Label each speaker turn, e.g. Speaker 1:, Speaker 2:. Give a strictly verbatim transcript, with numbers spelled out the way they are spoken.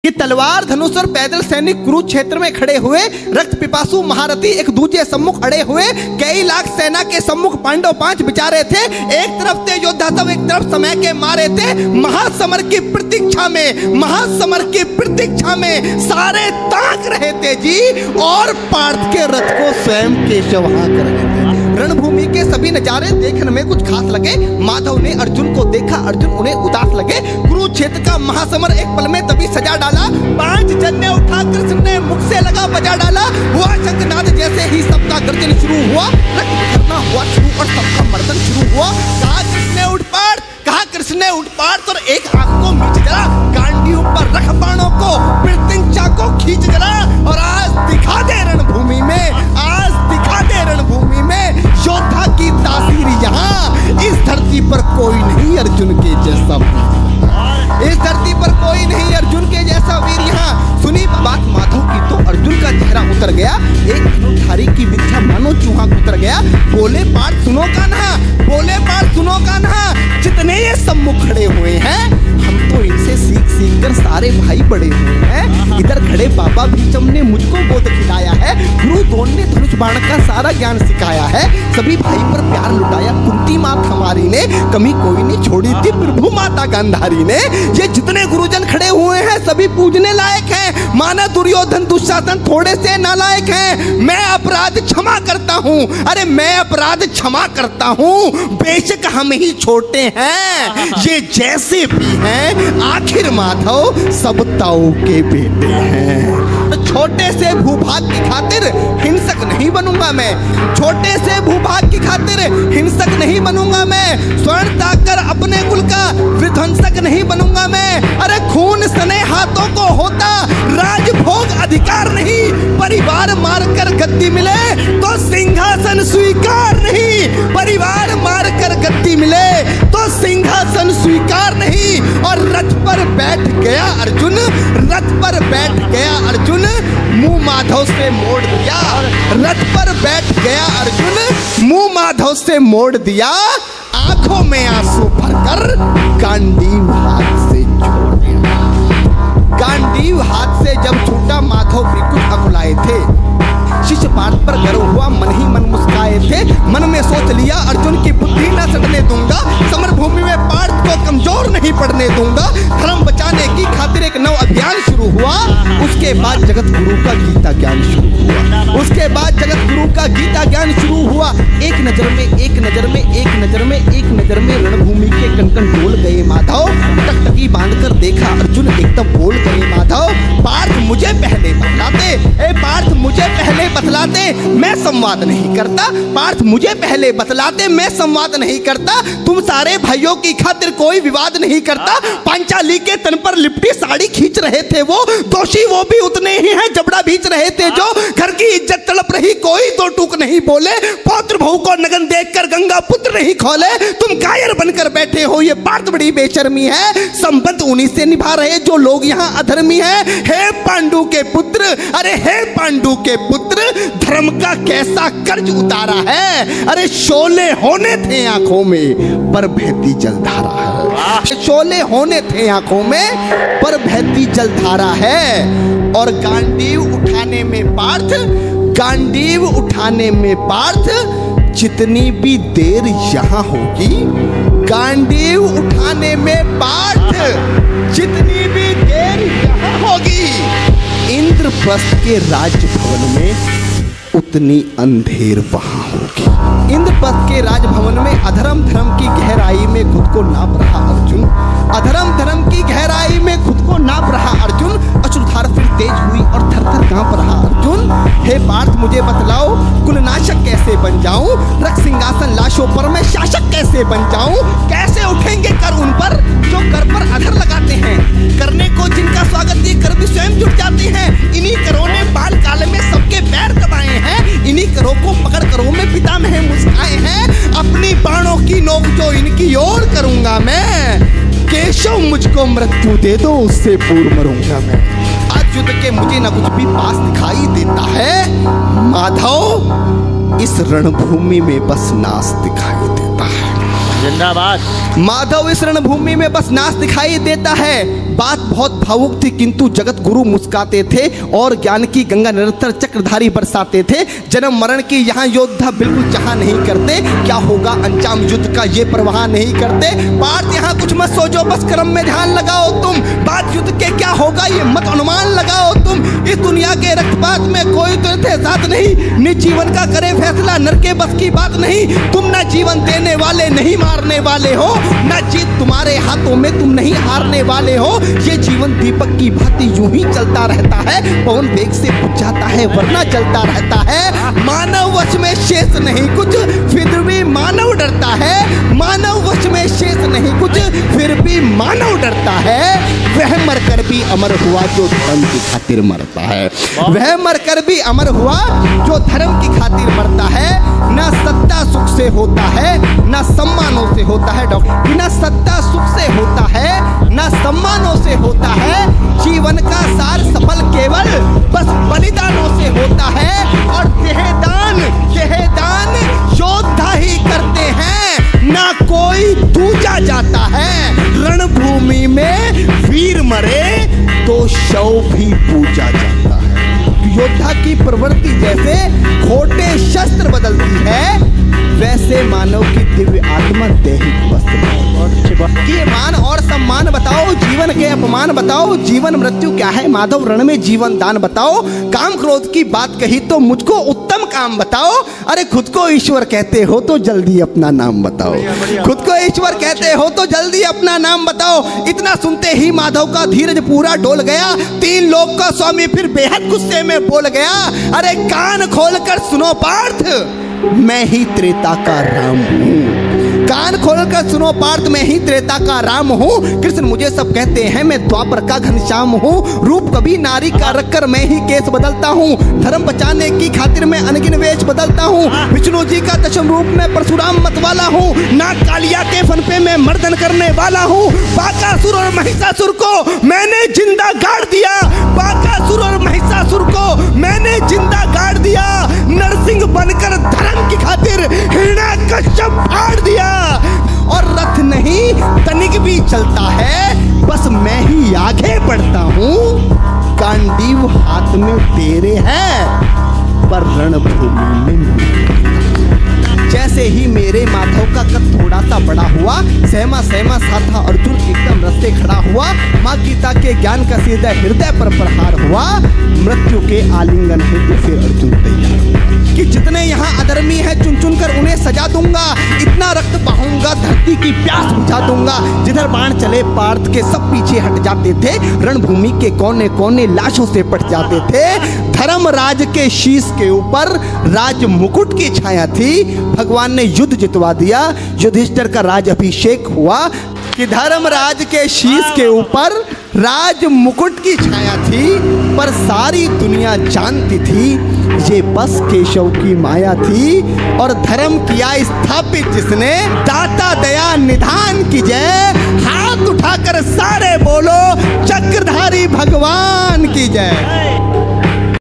Speaker 1: कि तलवार धनुष और पैदल सैनिक कुरुक्षेत्र में खड़े हुए, रक्त पिपासु महारथी एक दूसरे सम्मुख अड़े हुए, कई लाख सेना के सम्मुख पांडव पांच बिचारे थे। एक तरफ तेज योद्धा सब, एक तरफ समय के मारे थे। महासमर की प्रतीक्षा में, महासमर की प्रतीक्षा में सारे ताक रहे थे जी, और पार्थ के रथ को स्वयं केशव हाँक रहे थे। रणभूमि के सभी नजारे देखने में कुछ खास लगे। माधव ने अर्जुन को देखा, अर्जुन उन्हें उदास लगे। कुरुक्षेत्र का महासमर एक पल में तभी सजा डाला। पांच जन्य उठा कृष्ण ने मुख से लगा बजा डाला। हुआ शंखनाद जैसे ही सबका गर्जन शुरू हुआ, रक्त करना हुआ शुरू और सबका मर्दन शुरू हुआ। कहा कृष्ण ने उठ पाड़, कहा कृष्ण ने उठ पाड़, और एक आंख को मीच जरा, गांडियों पर रख बाणों को, प्रत्यंचा को खींच जरा, और आज दिखा दे रणभूमि में, आज दिखा दे रणभूमि में योद्धा की तासीर। यहाँ इस धरती पर कोई नहीं अर्जुन के जैसा, इस धरती पर कोई नहीं अर्जुन के जैसा वीर। यहाँ सुनी बात माधव की तो अर्जुन का चेहरा उतर गया। एक धनुधारी की विद्या मानो चूहा उतर गया। बोले पार्थ सुनो कान्हा, बोले पार्थ सुनो कान्हा, जितने ये सम्मुख खड़े हुए हैं, हम तो इनसे सीख सीख कर सारे भाई बड़े हुए हैं। इधर खड़े बाबा भीष्म ने मुझको गोद खिलाया है, गुरु द्रोण ने धनुष बाण का सारा ज्ञान सिखाया है, सभी भाई पर प्यार लुटाया कुंती माता हमारी ने, कमी कोई नहीं छोड़ी थी प्रभु माता गांधारी ने। ये जितने गुरुजन खड़े हुए हैं सभी पूजने लायक हैं, माना दुर्योधन दुशासन थोड़े से नालायक हैं। मैं अपराध क्षमा करता हूँ, अरे मैं अपराध क्षमा करता हूँ, बेशक हम ही छोटे हैं, ये जैसे भी हैं आखिर माधव सब ताऊ के बेटे हैं। छोटे से भूभाग की खातिर हिंसक नहीं बनूंगा मैं, छोटे से भूभाग की खातिर हिंसक नहीं बनूंगा मैं, स्वर्ण ताकर अपने कुल का विध्वंसक नहीं बनूंगा मैं। अरे खून सने हाथों को होता राजभोग अधिकार नहीं, परिवार मारकर गद्दी मिले तो सिंहासन स्वीकार नहीं, परिवार मारकर गद्दी मिले तो सिंहासन स्वीकार नहीं। और रथ पर बैठ गया अर्जुन, रथ पर बैठ गया अर्जुन, मुंह माधव से मोड़ दिया, रथ पर बैठ गया अर्जुन, मुंह माधव से मोड़ दिया, आंखों में आंसू भरकर गांडीव हाथ से छोड़ दिया। गांडीव हाथ से जब छूटा माधव बिल्कुल अकुलाए थे, शिष्य पार्थ पर गर्व हुआ, मन ही मन मुस्काए थे। मन में सोच लिया अर्जुन की बुद्धि न सड़ने दूंगा, समर भूमि में पार्थ को कमजोर नहीं पड़ने दूंगा। धर्म बचाने की खातिर एक नव अभियान शुरू हुआ। उसके बाद जगत गुरु का गीता ज्ञान शुरू हुआ, उसके बाद जगत गुरु का गीता ज्ञान शुरू हुआ। एक नजर में, एक नजर में, एक नजर में, एक नजर में रणभूमि के कण-कण डोल गए माधव। टकटकी बांधकर देखा अर्जुन, एकदम बोल गए माधव, पार्थ मुझे पहले बतलाते, ए पार्थ मुझे पहले बतलाते, मैं संवाद नहीं करता, पार्थ मुझे पहले बतलाते, मैं संवाद नहीं करता। तुम सारे भाइयों की खातिर कोई विवाद नहीं करता। पांचाली के तन पर लिपटी साड़ी खींच रहे थे वो, दोषी वो भी उतने ही हैं, जबड़ा भींच रहे थे जो। घर की इज्जत तड़प रही, कोई दो टूक नहीं बोले, पौत्र बहू को नगन देखकर गंगा पुत्र नहीं खोले। तुम कायर बनकर बैठे हो, ये पार्थ बड़ी बेशर्मी है। संबंध उन्हीं से निभा रहे जो लोग यहाँ अधर्मी हैं। हे पांडु के पुत्र, अरे हे पांडु के पुत्र, धर्म का कैसा कर्ज उतारा है। अरे शोले होने थे आंखों में पर बहती जलधारा है, शोले होने थे आंखों में पर बहती जलधारा है। और गांडीव उठाने में पार्थ, गांडीव उठाने में पार्थ, जितनी भी देर यहाँ होगी, गांडीव उठाने में पार्थ जितनी भी देर यहाँ होगी, इंद्रप्रस्थ के राजभवन में उतनी अंधेर वहां होगी। इंद्रप्रस्थ के राजभवन में अधर्म धर्म की गहराई में खुद को नाप रहा अर्जुन, अधर्म धर्म की गहराई में खुद को नाप रहा अर्जुन। अश्रुधार फिर तेज हुई और थर थर कांप रहा अर्जुन। हे पार्थ मुझे बतलाओ, कुलनाशक कैसे बन जाऊं, रक्त सिंहासन लाशों पर मैं शासक कैसे बन जाऊं। कैसे उठेंगे कर उन पर जो कर पर अधर लगाते हैं, करने को जिनका स्वागत ये कर भी स्वयं जुट जाते हैं। इन्हीं करों ने बाल काल में सबके पैर दबाए हैं, इन्हीं करों को पकड़ करों में पितामह मुस्काए हैं। अपनी बाणों की नोक जो इनकी ओर करूंगा मैं, केशव मुझको मृत्यु दे दो उससे पूर्व मरूंगा मैं। आज युद्ध के मुझे न कुछ भी पास दिखाई देता है माधव, इस रणभूमि में बस नाश दिखाई देता है।
Speaker 2: जिंदाबाद।
Speaker 1: माधव इस रणभूमि में बस नाश दिखाई देता है। बात बहुत भावुक थी, किंतु जगत गुरु मुस्काते थे और ज्ञान की गंगा निरंतर चक्रधारी बरसाते थे। जन्म मरण की यहाँ योद्धा बिल्कुल चाह नहीं करते, क्या होगा अंजाम युद्ध का ये परवाह नहीं करते। पार्थ यहाँ कुछ मत सोचो, बस कर्म में ध्यान लगाओ तुम। बात युद्ध के क्या होगा ये मत अनुमान लगाओ तुम। इस दुनिया के रक्तपात में कोई तो साथ नहीं, निज जीवन का करे फैसला, नर के बस की बात नहीं। तुम ना जीवन देने वाले नहीं मारने वाले हो, ना जीत तुम्हारे हाथों में, तुम नहीं हारने वाले हो। ये जीवन दीपक की भांति यूं ही चलता रहता है, पवन वेग से बुझ जाता है वरना चलता रहता है। मानव वश में शेष नहीं कुछ, फिर भी मानव डरता है। मानव वश में शेष नहीं कुछ, फिर भी मानव डरता है। वह मरकर भी अमर हुआ जो धर्म की खातिर मरता है। वह मरकर भी अमर हुआ जो धर्म की खातिर मरता है। ना सत्ता सुख से होता है, ना सम्मानों से होता है डॉक्टर, ना सत्ता सुख से होता है, ना सम्मानों से होता है। जीवन का सार सफल केवल बस बलिदानों से होता है। और देहदान देहदान योद्धा ही करते हैं, ना कोई दूजा जाता है। रणभूमि में वीर मरे तो शव भी पूजा जाता है। योद्धा की प्रवृत्ति जैसे खोटे शस्त्र बदलती है, वैसे मानव की दिव्य आत्मा दैहिक वस्त्र। ये मान और सम्मान बताओ, जीवन के अपमान बताओ, जीवन मृत्यु क्या है माधव रण में जीवन दान बताओ। काम क्रोध की बात कही तो मुझको उत्तम काम बताओ। अरे खुद को ईश्वर कहते हो तो जल्दी अपना नाम बताओ। खुद को ईश्वर कहते हो तो जल्दी अपना नाम बताओ। इतना सुनते ही माधव का धीरज पूरा डोल गया। तीन लोग का स्वामी फिर बेहद गुस्से में बोल गया, अरे कान खोलकर सुनो पार्थ, मैं ही त्रेता का राम हूँ। कान खोलकर सुनो पार्थ, मैं ही त्रेता का राम हूँ। कृष्ण मुझे सब कहते हैं, मैं द्वापर का घनश्याम हूँ। रूप कभी नारी का रखकर मैं ही केस बदलता हूँ। धर्म बचाने की खातिर मैं अनगिन वेश बदलता हूँ। विष्णु जी का दशम रूप में परशुराम मतवाला हूँ। नाग कालिया के फन पे मैं मर्दन करने वाला हूँ। बाकासुर और महिषासुर को मैंने जिंदा गाड़ दिया। बाकासुर और महिषासुर को मैंने जिंदा गाड़ दिया। नरसिंह बनकर धर्म की खातिर हिरण्याकश्यप फाड़ दिया। और रथ नहीं तनिक भी चलता है, बस मैं ही आगे बढ़ता हूँ। गांडीव हाथ में तेरे है, पर रणभूमि में जैसे ही मेरे माधव का कद थोड़ा सा बड़ा हुआ, सहमा सहमा सा था अर्जुन एकदम रस्ते खड़ा हुआ। माँ गीता के ज्ञान का सीधा हृदय पर प्रहार हुआ। मृत्यु के आलिंगन हेतु फिर अर्जुन तैयार हुआ कि जितने यहाँ अधर्मी हैं चुन चुन कर उन्हें सजा दूंगा। इतना रक्त बहाऊंगा धरती की प्यास बुझा दूंगा। जिधर बाण चले पार्थ के सब पीछे हट जाते थे। रणभूमि के कोने कोने लाशों से पट जाते थे। धर्मराज के शीश के ऊपर राज मुकुट की छाया थी। भगवान ने युद्ध जितवा दिया। युधिष्ठिर का राज अभिषेक हुआ कि धर्मराज के शीश के ऊपर राज मुकुट की छाया थी। पर सारी दुनिया जानती थी ये बस केशव की माया थी। और धर्म किया स्थापित जिसने, दाता दया निधान की जय। हाथ उठाकर सारे बोलो चक्रधारी भगवान की जय।